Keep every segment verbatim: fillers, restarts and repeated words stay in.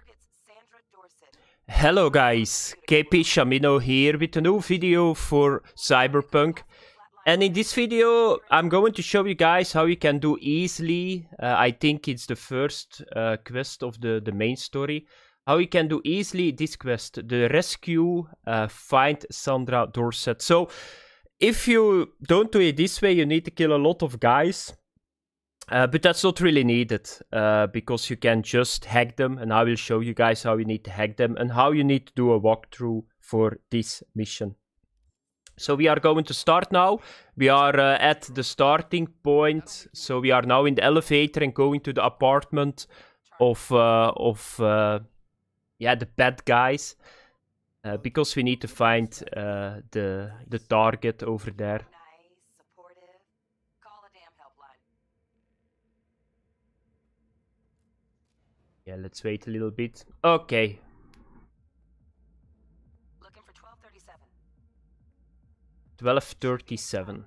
Hello guys, K P Shamino here with a new video for Cyberpunk. And in this video I'm going to show you guys how you can do easily, uh, I think it's the first uh, quest of the, the main story, how you can do easily this quest, the rescue, uh, find Sandra Dorsett. So if you don't do it this way, you need to kill a lot of guys. Uh, but that's not really needed, uh, because you can just hack them, and I will show you guys how you need to hack them and how you need to do a walkthrough for this mission. So we are going to start now. We are uh, at the starting point, so we are now in the elevator and going to the apartment of, uh, of uh, yeah, the bad guys, uh, because we need to find uh, the, the target over there. Yeah, let's wait a little bit. Okay. Looking for twelve thirty-seven. twelve thirty-seven.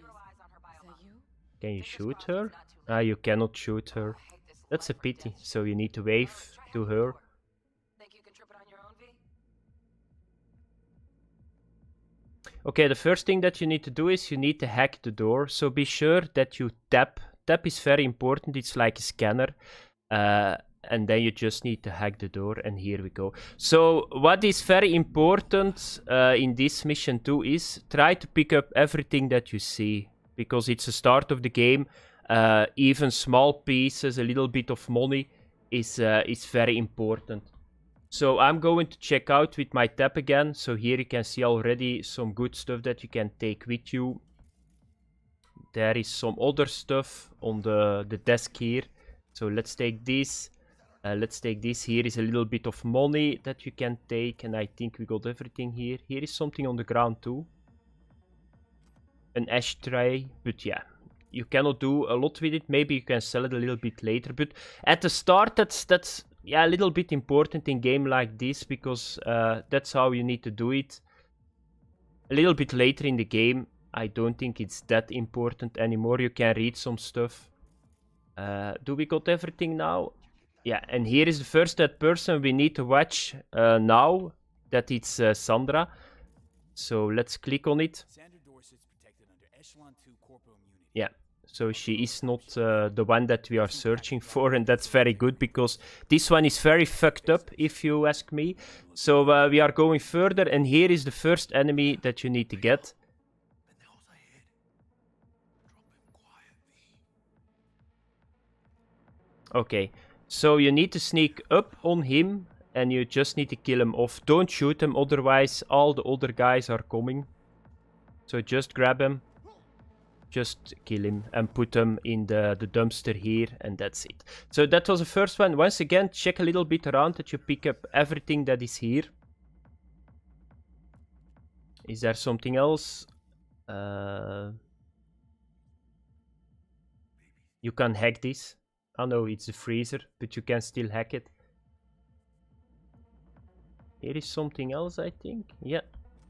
Can you shoot her? Ah, you cannot shoot her. That's a pity. So you need to wave to her. Think you can trip it on your own, V? Okay, the first thing that you need to do is you need to hack the door. So be sure that you tap. Tap is very important. It's like a scanner. Uh, and then you just need to hack the door, and here we go. So what is very important uh, in this mission too is try to pick up everything that you see, because it's the start of the game. Uh, even small pieces, a little bit of money is, uh, is very important. So I'm going to check out with my tab again. So here you can see already some good stuff that you can take with you. There is some other stuff on the, the desk here. So let's take this. Uh, let's take this. Here is a little bit of money that you can take, and I think we got everything here. Here is something on the ground too. An ashtray, but yeah, you cannot do a lot with it. Maybe you can sell it a little bit later, but at the start, that's that's yeah a little bit important in game like this, because uh, that's how you need to do it. A little bit later in the game, I don't think it's that important anymore. You can read some stuff. Uh, do we got everything now? Yeah, and here is the first dead person we need to watch uh, now, that it's uh, Sandra. So let's click on it. Yeah, so she is not uh, the one that we are searching for, and that's very good, because this one is very fucked up, if you ask me. So uh, we are going further, and here is the first enemy that you need to get. Okay. So you need to sneak up on him, and you just need to kill him off. Don't shoot him, otherwise all the other guys are coming. So just grab him, just kill him, and put him in the, the dumpster here, and that's it. So that was the first one. Once again, check a little bit around that you pick up everything that is here. Is there something else? Uh, you can hack this. Oh no, it's a freezer, but you can still hack it. Here is something else, I think. Yeah.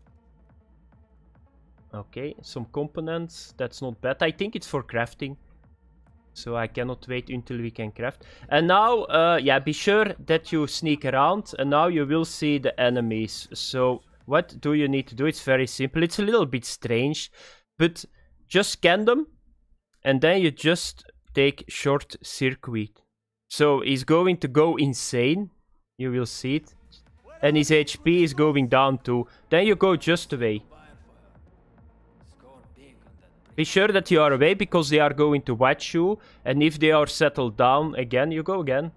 Okay, some components. That's not bad. I think it's for crafting. So I cannot wait until we can craft. And now, uh, yeah, be sure that you sneak around. And now you will see the enemies. So what do you need to do? It's very simple. It's a little bit strange. But just scan them. And then you just take short circuit. So he's going to go insane. You will see it. And his H P is going down too. Then you go just away. Be sure that you are away, because they are going to watch you. And if they are settled down again, you go again.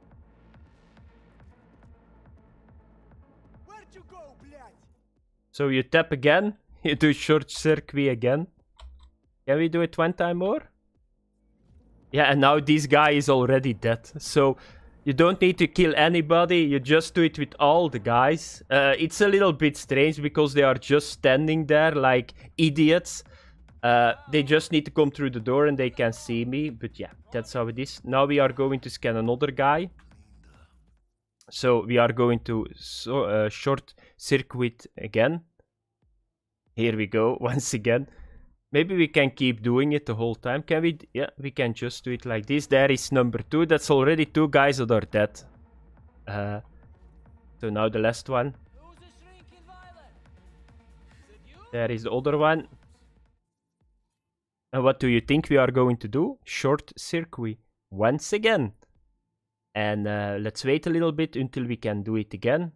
So you tap again. You do short circuit again. Can we do it one time more? Yeah, and now this guy is already dead. So you don't need to kill anybody. You just do it with all the guys. Uh, it's a little bit strange, because they are just standing there like idiots. Uh, they just need to come through the door and they can see me. But yeah, that's how it is. Now we are going to scan another guy. So we are going to so, uh, short circuit again. Here we go, once again. Maybe we can keep doing it the whole time. Can we? Yeah, we can just do it like this. There is number two. That's already two guys that are dead. Uh, so now the last one. There is the other one. And what do you think we are going to do? Short circuit once again. And uh, let's wait a little bit until we can do it again.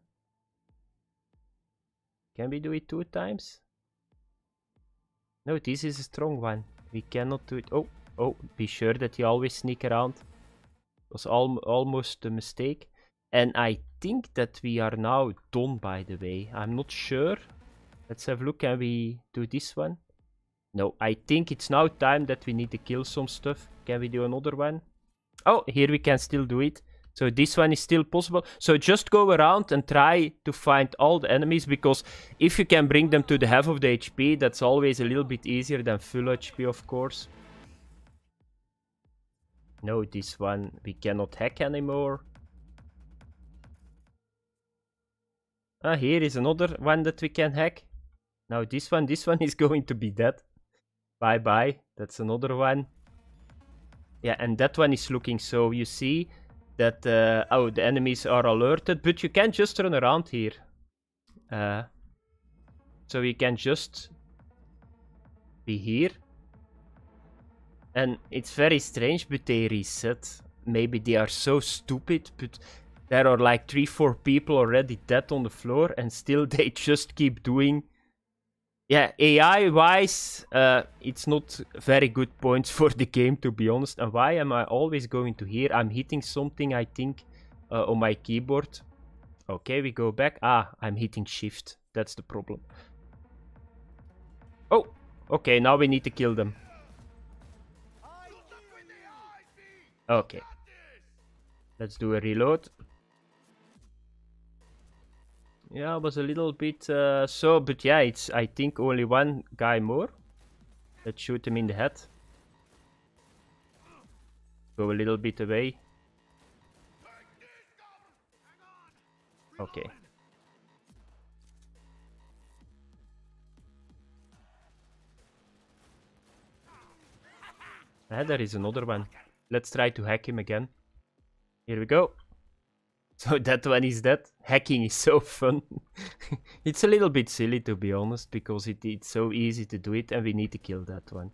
Can we do it two times? No, this is a strong one. We cannot do it. Oh, oh, be sure that you always sneak around. It was al almost a mistake. And I think that we are now done, by the way. I'm not sure. Let's have a look. Can we do this one? No, I think it's now time that we need to kill some stuff. Can we do another one? Oh, here we can still do it. So this one is still possible. So just go around and try to find all the enemies, because if you can bring them to the half of the H P, that's always a little bit easier than full H P, of course. No, this one we cannot hack anymore. Ah, here is another one that we can hack. Now this one, this one is going to be dead. Bye bye. That's another one. Yeah, and that one is looking, so you see that, uh, oh, the enemies are alerted, but you can just run around here. Uh, so you can just be here. And it's very strange, but they reset. Maybe they are so stupid, but there are like three, four people already dead on the floor, and still they just keep doing. Yeah, A I-wise, uh, it's not very good points for the game, to be honest. And why am I always going to here? I'm hitting something, I think, uh, on my keyboard. Okay, we go back. Ah, I'm hitting shift. That's the problem. Oh, okay, now we need to kill them. Okay. Let's do a reload. Yeah, it was a little bit uh, so, but yeah, it's, I think, only one guy more. Let's shoot him in the head. Go a little bit away. Okay. Ah, there is another one. Let's try to hack him again. Here we go. So that one is dead. Hacking is so fun. It's a little bit silly, to be honest, because it, it's so easy to do it, and we need to kill that one.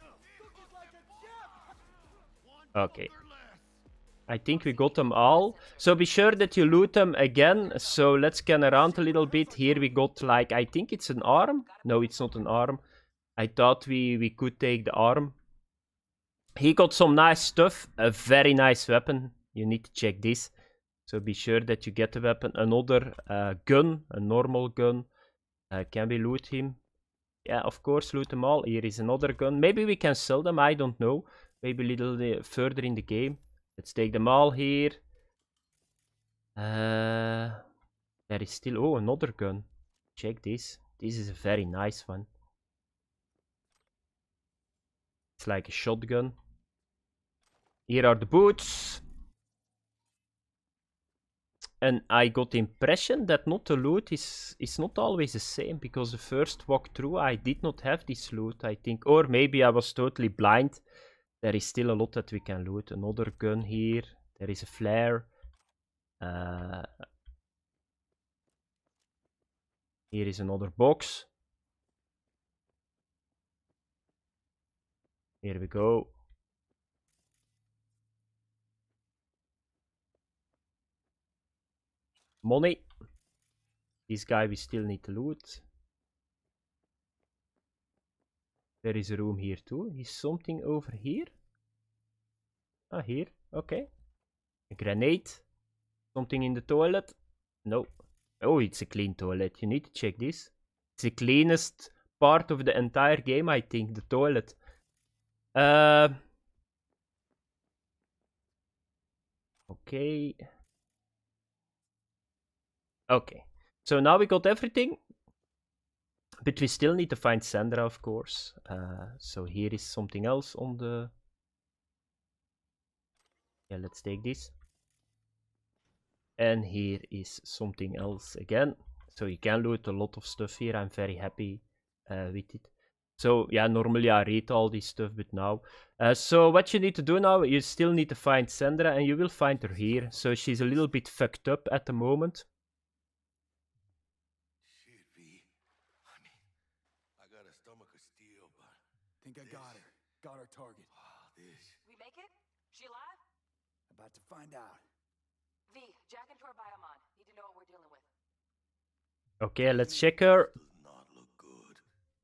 Okay. I think we got them all. So be sure that you loot them again. So let's scan around a little bit. Here we got, like, I think it's an arm. No, it's not an arm. I thought we, we could take the arm. He got some nice stuff. A very nice weapon. You need to check this. So be sure that you get the weapon. Another uh, gun, a normal gun. Uh, can we loot him? Yeah, of course, loot them all. Here is another gun. Maybe we can sell them, I don't know. Maybe a little uh, further in the game. Let's take them all here. Uh, there is still... Oh, another gun. Check this. This is a very nice one. It's like a shotgun. Here are the boots. And I got the impression that not the loot is, is not always the same, because the first walkthrough I did not have this loot, I think. Or maybe I was totally blind. There is still a lot that we can loot. Another gun here. There is a flare. Uh, here is another box. Here we go. Money. This guy we still need to loot. There is a room here too. Is something over here? Ah, here. Okay. A grenade. Something in the toilet? No. Oh, it's a clean toilet. You need to check this. It's the cleanest part of the entire game, I think. The toilet. Uh. Okay. Okay. So now we got everything. But we still need to find Sandra, of course. Uh, so here is something else on the... Yeah, let's take this. And here is something else again. So you can loot a lot of stuff here. I'm very happy uh, with it. So yeah, normally I read all this stuff, but now. Uh, so what you need to do now, you still need to find Sandra, and you will find her here. So she's a little bit fucked up at the moment. Shit, V. I mean, I got a stomach of steel, but Think I got her. Got our target. wow, this. We make it? She alive? About to find out. V, jack into her biomon. Need to know what we're dealing with. Okay, let's check her. Does not look good.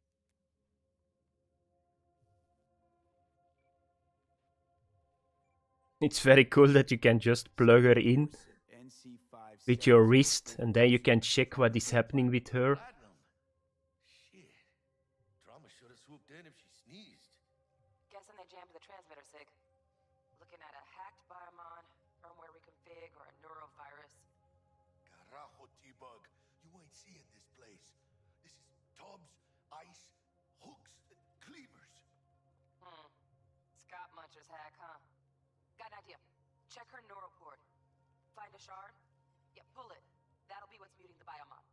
It's very cool that you can just plug her in N C five with your wrist, and then you can check what is happening with her. Platinum. Shit. Drama should have swooped in if she sneezed. Guessing they jammed the transmitter, Sig. Looking at a hacked biomon, firmware reconfig, or a neurovirus. Carajo, T-Bug. You ain't seeing this place. This is tubs, ice, hooks, and cleavers. Hmm. Scott Muncher's hack, huh? Got an idea. Check her neuroport. Find a shard? Yeah, pull it. That'll be what's muting the biomon.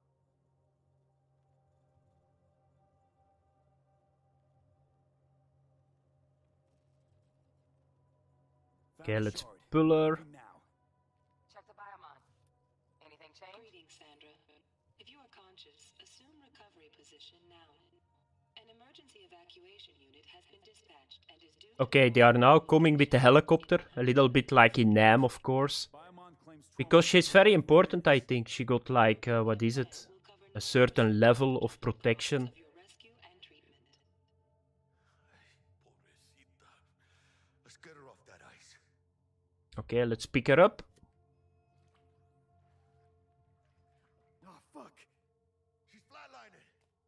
Okay, let's pull her. Now. Check the biomon. Anything change? Greetings, Sandra. If you are conscious, assume recovery position now. An emergency evacuation unit has been dispatched and is due to... Okay, they are now coming with the helicopter, a little bit like in Nam, of course. Biomon claims Because she's very important, I think. She got like, uh, what is it? A certain level of protection. of your rescue and treatment. Pobrecita. Let's get her off that ice. Okay, let's pick her up. Oh, fuck. She's flatlining.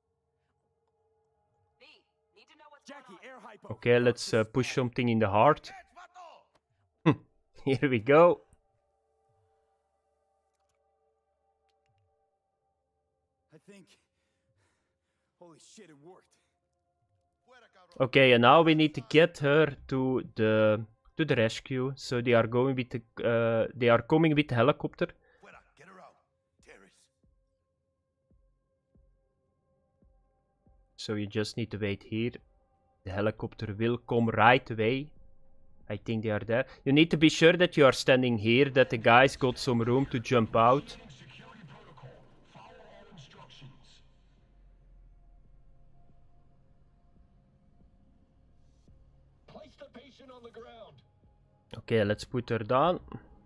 V, need to know what's going Jackie, on. air hypo. Okay, let's uh, push something in the heart. Catch, vato. Here we go. I think. Holy shit, it worked. Fuera, cabrón. Okay, and now we need to get her to the to the rescue. So they are going with the uh, they are coming with the helicopter. Fuera, get her out. Terrace. So you just need to wait here. The helicopter will come right away. I think they are there. You need to be sure that you are standing here, that the guys got some room to jump out. Place the patient on the ground. Okay, let's put her down.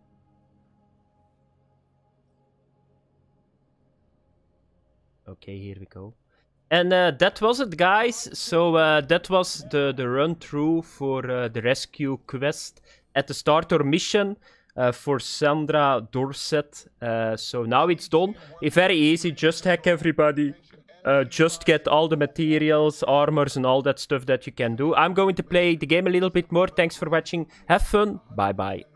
Okay, here we go. And uh, that was it, guys. So uh, that was the, the run through for uh, the rescue quest at the starter mission uh, for Sandra Dorset. Uh, so now it's done. It's very easy. Just hack everybody. Uh, just get all the materials, armors, and all that stuff that you can do. I'm going to play the game a little bit more. Thanks for watching. Have fun. Bye bye.